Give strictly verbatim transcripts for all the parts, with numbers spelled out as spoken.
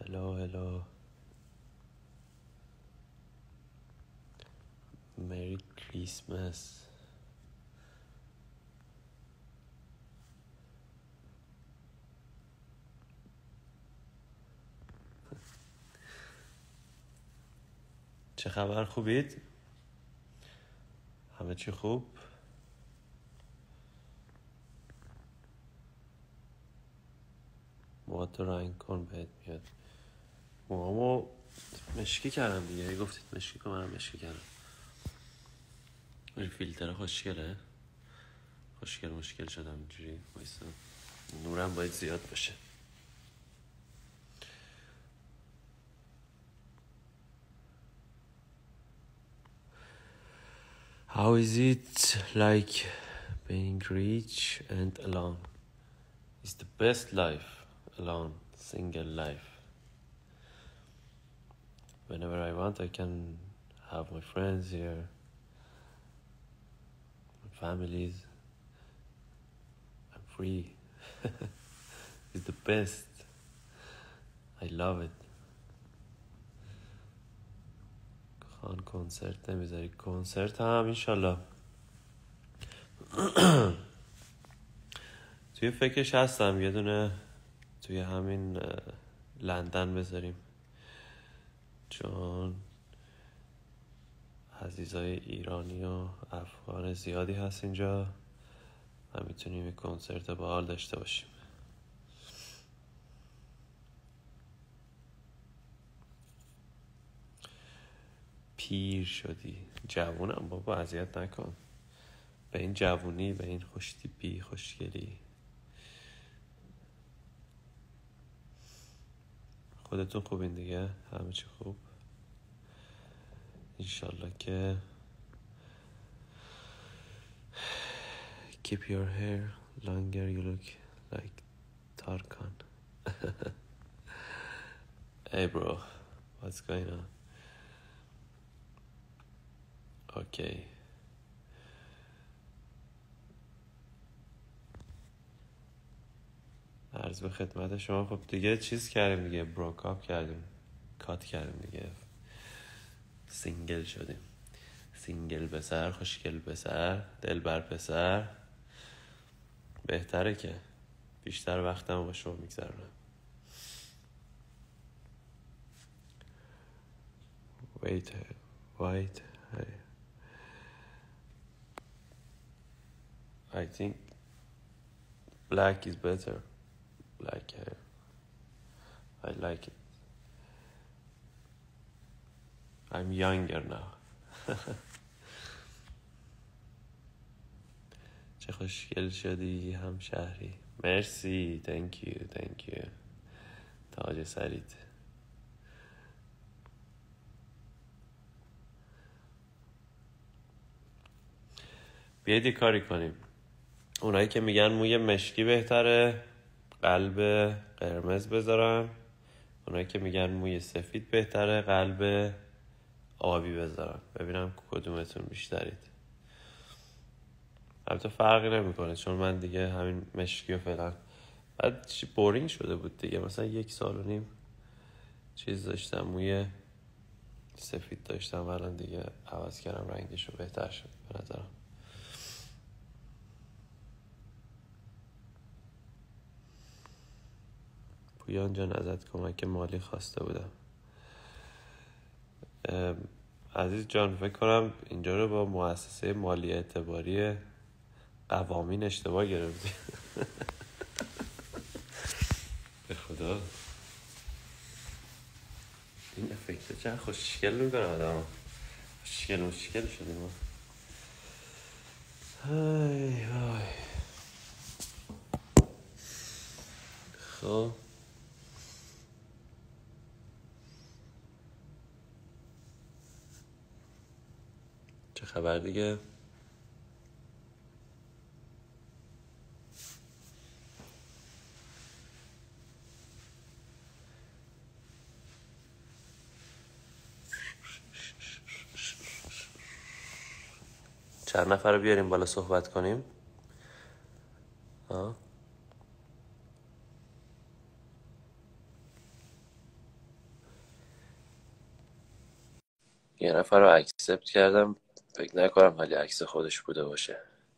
Hello, hello. Merry Christmas. چه خبر؟ خوبید؟ همه چی خوب؟ موهاتو رنگ کن بهت میاد. موهامو مشکی کردم دیگه. گفتید مشکی کن، منم مشکی کردم. این فیلتر خوشگله. خوشگل مشکل شدم اینجوری. وایسا نورم باید زیاد باشه. How is it like being rich and alone? It's the best life, alone, single life. Whenever I want, I can have my friends here, my families. I'm free. It's the best. I love it. خان کنسرت نمیذاری؟ کنسرت هم انشالله توی فکرش هستم یه دونه توی همین لندن بذاریم، چون عزیزای ایرانی و افغان زیادی هست اینجا و میتونیم یه کنسرت باحال داشته باشیم. پیر شدی؟ جوونم بابا، اذیت نکن. به این جوونی، به این خوشتیپی، خوشگلی. خودتون خوبین دیگه؟ همه چی خوب؟ انشالله که keep your hair longer, you look like Tarkan. Hey bro, what's going on? Okay. عرض به خدمت شما. خب دیگه چیز کردیم دیگه، بروکاپ کردیم، کات کردیم دیگه، سینگل شدیم. سینگل پسر، خوشگل پسر، دلبر پسر. بهتره که بیشتر وقتم با شما میگذرونم. Wait, wait, I, I think black is better. Black hair. I like it. I'm younger now. چه خوشگل شدی همشهری. مرسی. thank you thank you تاج سرید. بیایید یه کاری کنیم. اونایی که میگن موی مشکی بهتره قلب قرمز بذارم، اونایی که میگن موی سفید بهتره قلب آبی بذارم. ببینم کدومتون بیشترید. البته فرقی نمیکنه چون من دیگه همین مشکی و فعلا بعد چی بورینگ شده بود دیگه. مثلا یک سال و نیم چیز داشتم، موی سفید داشتم، الان دیگه عوض کردم رنگشو، بهتر شد به نظرم. پویان جان ازت کمک مالی خواسته بودم. عزیز جان فکر کنم اینجا رو با مؤسسه مالی اعتباری قوامین اشتباه گرفتی. به خدا این افکت چه خوشگل میکنه آدم. خوشگل مشکل شدیم ما. های های. خب چه خبر دیگه؟ چند نفر رو بیاریم بالا صحبت کنیم؟ ها؟ یه نفر رو اکسپت کردم، فکر نکنم ولی عکس خودش بوده باشه.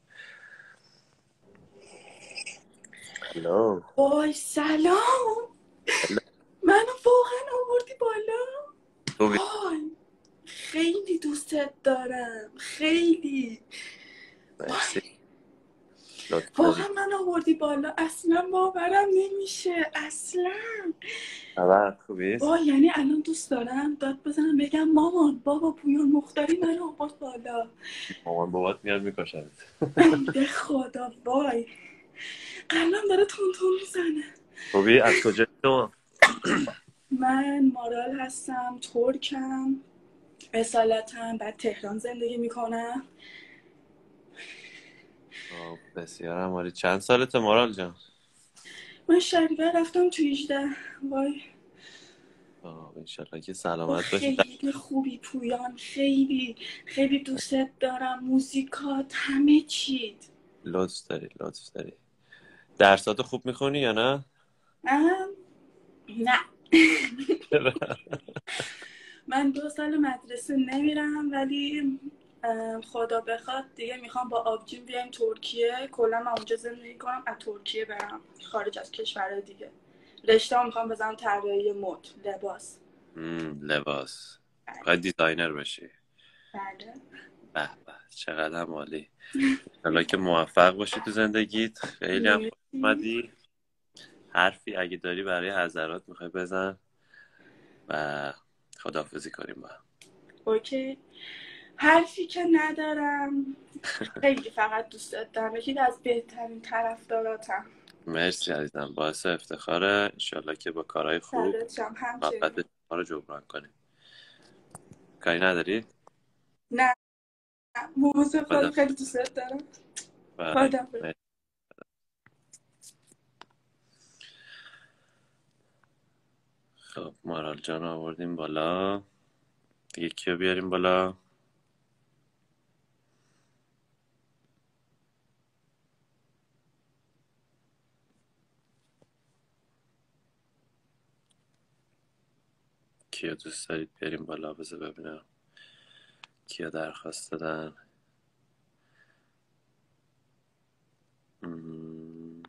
هلو. وای سلام، منو واقعا آوردی بالا. خوبی؟ وای خیلی دوستت دارم، خیلی. مرسی، وای لطف داری. واقعا من آوردی بالا، اصلا باورم نمیشه اصلا. خبر خوبی؟ وای یعنی الان دوست دارم داد بزنم بگم مامان بابا پویان مختاری منو آورد بالا. مامان بابات میاد میکشنت. به خدا وای قلبم داره تون تون میزنه. خوبی؟ از کجا تو؟ من مارال هستم، ترکم، اصالتا بعد تهران زندگی میکنم. آه، بسیار عالی. چند سالته مارال جان؟ من شهریور رفتم تو هجده. وای آه انشالله که با سلامت باشی. خیلی خوبی پویان، خیلی خیلی دوستت دارم، موزیکات همه چیت. لطف داری، لطف داری. درساتو خوب میخونی یا نه؟ من نه من دو سال مدرسه نمیرم، ولی خدا بخواد دیگه میخوام با آبجین بیایم ترکیه، کلا من اونجا زندگی کنم، از ترکیه برم خارج از کشور دیگه. رشته ها میخوام بزنم طراحی مد لباس. مم، لباس. بله باید دیزاینر بشی. بله. به به، چقدر هم عالی. حالا که موفق باشی تو زندگیت. خیلی هم خوش مرسی. اومدی. حرفی اگه داری برای حضرات میخوای بزن و خداحافظی کنیم با هم. اوکی، حرفی که ندارم، خیلی فقط دوستت دارم، یکی از بهترین طرفداراتم. مرسی عزیزم، باعث افتخاره. انشالله که با کارهای خوب فردات شم محبت همچنین. شما رو جبران کنیم. کاری نداری؟ نه موضوع خدا. خودم خیلی دوستت دارم. بای. خدا مرسی. خب مارال جان آوردیم بالا، دیگه کیو بیاریم بالا؟ کیو دوست دارید بیاریم بالا؟ بذار ببینم کیا درخواست دادن. مم.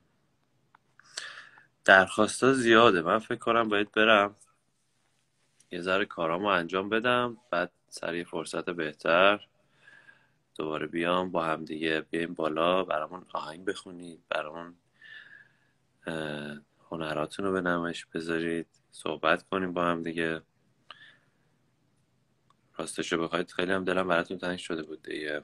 درخواست ها زیاده، من فکر کنم باید برم یه ذره کارامو انجام بدم، بعد سر یه فرصت بهتر دوباره بیام با هم دیگه بیایم بالا، برامون آهنگ بخونید، برامون اه، هنراتون رو به نمایش بذارید، صحبت کنیم با هم دیگه. راستشو بخواید خیلی هم دلم براتون تنگ شده بود دیگه،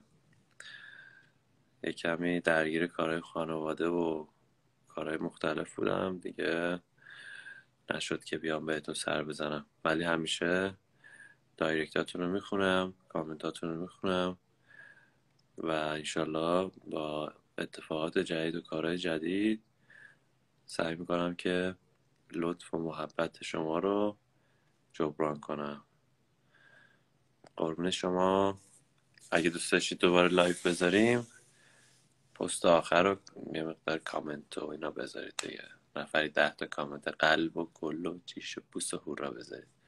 یه کمی درگیر کارهای خانواده و کارهای مختلف بودم دیگه، نشد که بیام بهتون سر بزنم، ولی همیشه دایرکتاتون رو میخونم، کامنتاتون رو میخونم و انشالله با اتفاقات جدید و کارهای جدید سعی میکنم که لطف و محبت شما رو جبران کنم. قربون شما. اگه دوست داشتید دوباره لایف بذاریم، پست آخر رو یه مقدار کامنت و اینا بذارید دیگه، نفری ده تا کامنت قلب و گل و چیش و بوس و هورا بذارید.